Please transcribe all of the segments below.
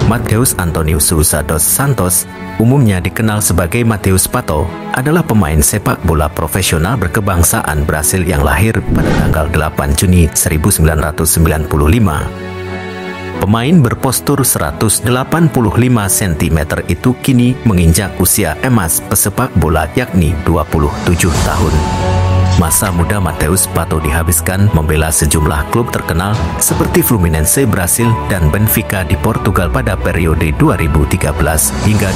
Mateus Antonius Sousa dos Santos, umumnya dikenal sebagai Mateus Pato, adalah pemain sepak bola profesional berkebangsaan Brasil yang lahir pada tanggal 8 Juni 1995. Pemain berpostur 185 cm itu kini menginjak usia emas pesepak bola, yakni 27 tahun. Masa muda Mateus Pato dihabiskan membela sejumlah klub terkenal seperti Fluminense Brasil dan Benfica di Portugal pada periode 2013 hingga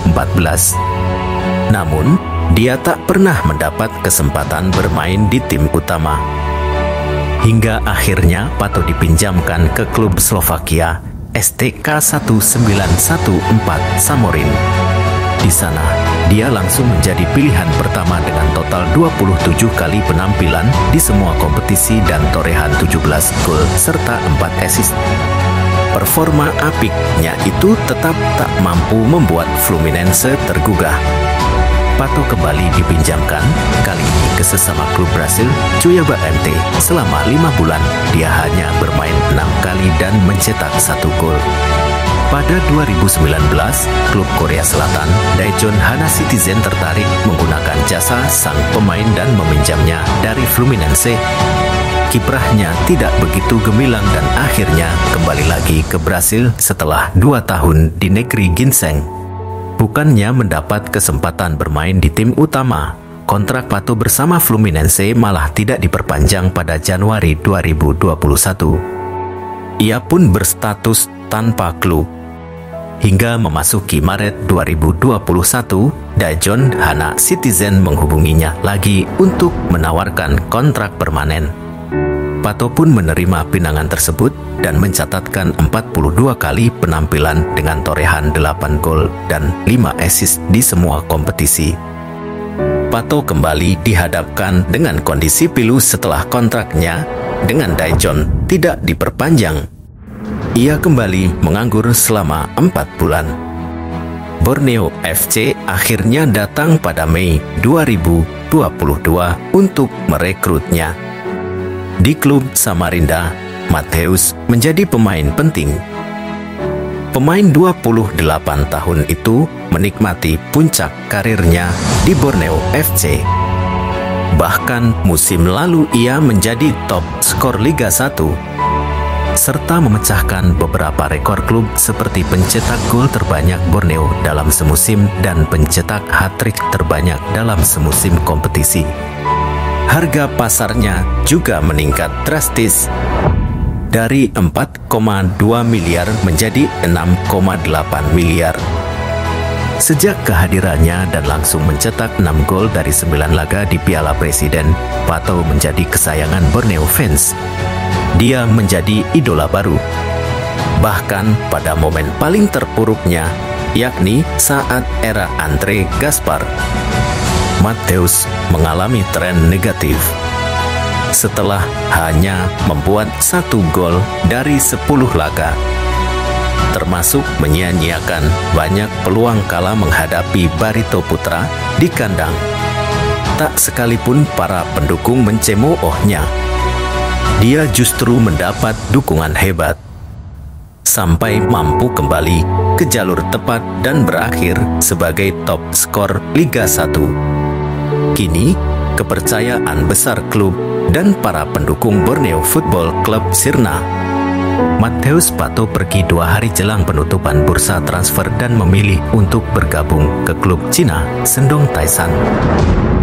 2014. Namun, dia tak pernah mendapat kesempatan bermain di tim utama. Hingga akhirnya Pato dipinjamkan ke klub Slovakia STK 1914 Samorin. Di sana, dia langsung menjadi pilihan pertama dengan total 27 kali penampilan di semua kompetisi dan torehan 17 gol serta 4 assist. Performa apiknya itu tetap tak mampu membuat Fluminense tergugah. Pato kembali dipinjamkan, kali ini ke sesama klub Brasil, Cuiabá MT. Selama 5 bulan, dia hanya bermain 6 kali dan mencetak 1 gol. Pada 2019, klub Korea Selatan, Daejeon Hana Citizen tertarik menggunakan jasa sang pemain dan meminjamnya dari Fluminense. Kiprahnya tidak begitu gemilang dan akhirnya kembali lagi ke Brasil setelah 2 tahun di negeri ginseng. Bukannya mendapat kesempatan bermain di tim utama, kontrak Pato bersama Fluminense malah tidak diperpanjang pada Januari 2021. Ia pun berstatus tanpa klub. Hingga memasuki Maret 2021, Daejeon Hana Citizen menghubunginya lagi untuk menawarkan kontrak permanen. Pato pun menerima pinangan tersebut dan mencatatkan 42 kali penampilan dengan torehan 8 gol dan 5 assist di semua kompetisi. Pato kembali dihadapkan dengan kondisi pilu setelah kontraknya dengan Daejeon tidak diperpanjang. Ia kembali menganggur selama 4 bulan. Borneo FC akhirnya datang pada Mei 2022 untuk merekrutnya. Di klub Samarinda, Mateus menjadi pemain penting. Pemain 28 tahun itu menikmati puncak karirnya di Borneo FC. Bahkan musim lalu ia menjadi top skor Liga 1. Serta memecahkan beberapa rekor klub seperti pencetak gol terbanyak Borneo dalam semusim dan pencetak hat-trick terbanyak dalam semusim kompetisi. Harga pasarnya juga meningkat drastis dari 4,2 miliar menjadi 6,8 miliar. Sejak kehadirannya dan langsung mencetak 6 gol dari 9 laga di Piala Presiden, Pato menjadi kesayangan Borneo fans. Dia menjadi idola baru. Bahkan pada momen paling terpuruknya, yakni saat era Andre Gaspar, Mateus mengalami tren negatif. Setelah hanya membuat 1 gol dari 10 laga, termasuk menyia-nyiakan banyak peluang kala menghadapi Barito Putra di kandang. Tak sekalipun para pendukung mencemoohnya. Dia justru mendapat dukungan hebat, sampai mampu kembali ke jalur tepat dan berakhir sebagai top skor Liga 1. Kini, kepercayaan besar klub dan para pendukung Borneo Football Club sirna. Mateus Pato pergi 2 hari jelang penutupan bursa transfer dan memilih untuk bergabung ke klub Cina, Shandong Taishan.